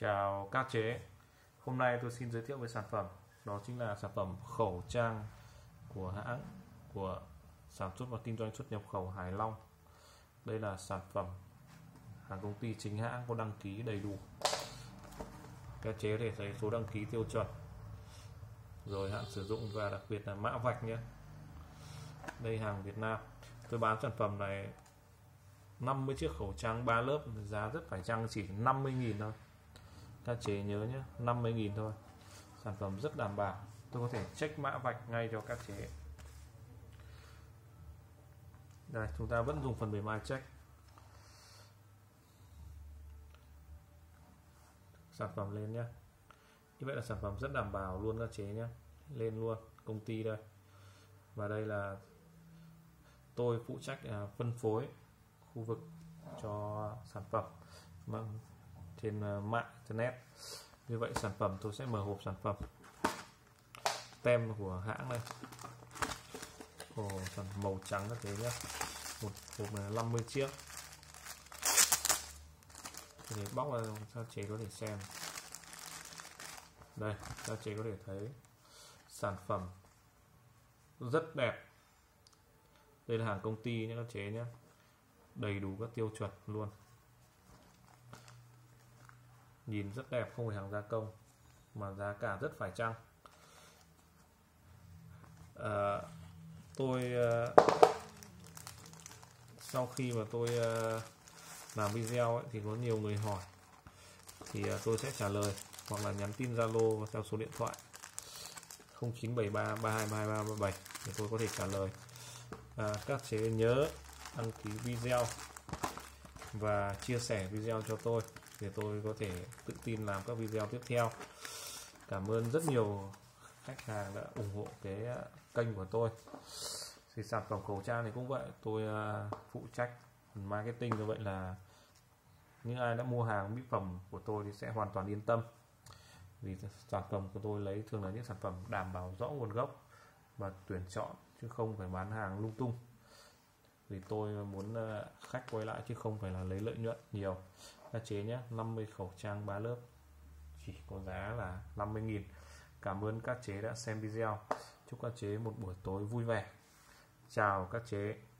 Chào các chế. Hôm nay tôi xin giới thiệu với sản phẩm, đó chính là sản phẩm khẩu trang của hãng của sản xuất và kinh doanh xuất nhập khẩu Hải Long. Đây là sản phẩm hàng công ty chính hãng, có đăng ký đầy đủ. Các chế có thể thấy số đăng ký tiêu chuẩn, rồi hạn sử dụng và đặc biệt là mã vạch nhé. Đây hàng Việt Nam. Tôi bán sản phẩm này 50 chiếc khẩu trang 3 lớp, giá rất phải chăng, chỉ 50.000 thôi. Các chế nhớ nhé, 50.000 thôi. Sản phẩm rất đảm bảo. Tôi có thể check mã vạch ngay cho các chế. Đây, chúng ta vẫn dùng phần mềm iCheck. Sản phẩm lên nhé. Như vậy là sản phẩm rất đảm bảo luôn các chế nhé. Lên luôn công ty đây. Và đây là tôi phụ trách phân phối khu vực cho sản phẩm trên mạng internet. Như vậy sản phẩm tôi sẽ mở hộp sản phẩm, tem của hãng này, sản màu trắng các thế nhé. Một hộp này 50 chiếc. Để bóc ra các chế có thể xem. Đây, các chế có thể thấy sản phẩm rất đẹp. Đây là hàng công ty nhé các chế nhé, đầy đủ các tiêu chuẩn luôn. Nhìn rất đẹp, không phải hàng gia công mà giá cả rất phải chăng. Sau khi mà tôi làm video ấy, thì có nhiều người hỏi, thì tôi sẽ trả lời hoặc là nhắn tin Zalo theo số điện thoại 0973 323337 để tôi có thể trả lời. Các chế nhớ đăng ký video và chia sẻ video cho tôi để tôi có thể tự tin làm các video tiếp theo. Cảm ơn rất nhiều khách hàng đã ủng hộ cái kênh của tôi. Thì sản phẩm khẩu trang này cũng vậy, tôi phụ trách marketing, như vậy là những ai đã mua hàng mỹ phẩm của tôi thì sẽ hoàn toàn yên tâm, vì sản phẩm của tôi lấy thường là những sản phẩm đảm bảo rõ nguồn gốc và tuyển chọn, chứ không phải bán hàng lung tung. Vì tôi muốn khách quay lại chứ không phải là lấy lợi nhuận nhiều. Các chế nhé, 50 khẩu trang 3 lớp chỉ có giá là 50.000. Cảm ơn các chế đã xem video. Chúc các chế một buổi tối vui vẻ. Chào các chế.